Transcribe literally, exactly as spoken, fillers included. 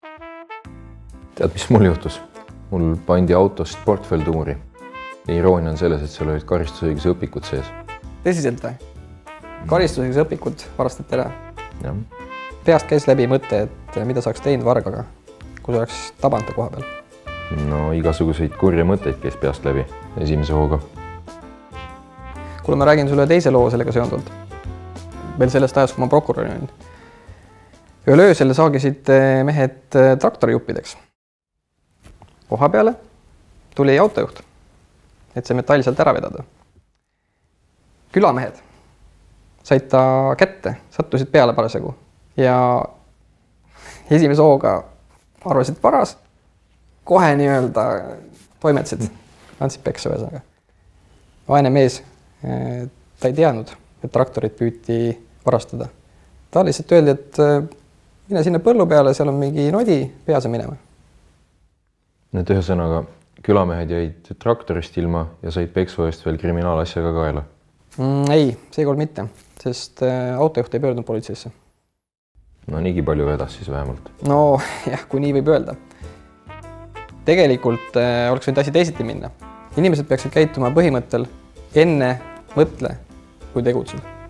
Tead, mis mul juhtus? Mul pandi autost portfell tuuri. Iroonia on selles, et seal olid karistusõiguse õpikud sees. Tõsiselt või? Karistusõiguse õpikud varastati ära? Jah. Peast käis läbi mõte, et mida saaks teinud vargaga, kui oleks tabanta koha peal? No igasuguseid kurja mõtteid käis peast läbi esimese hooga. Kuule, ma räägin sulle teise loo sellega seonduvalt. Veel sellest ajast, kui ma prokuröri olin. Ühel öösel saagisid mehed traktorijuppideks. Koha peale tuli autojuht, et see metall sealt ära vedada. Külamehed said ta kätte, sattusid peale parasjagu ja esimese hooga arvasid paras, kohe nii-öelda toimetsid, andsid peksa ühesõnaga. Vaene mees, ta ei teadnud, et traktorit püüti varastada. Ta lihtsalt öeldi, et mine sinna põllu peale, seal on mingi nodi, pease minema. Need ühesõnaga külamehed jäid traktorist ilma ja said peksu eest veel kriminaalasjaga kaela? Mm, ei, seekord mitte, sest autojuht ei pöördunud politseisse. No niigi palju vedas siis vähemalt. No jah, kui nii võib öelda. Tegelikult oleks võinud asi teisiti minna. Inimesed peaksid käituma põhimõttel enne mõtle, kui tegutsed.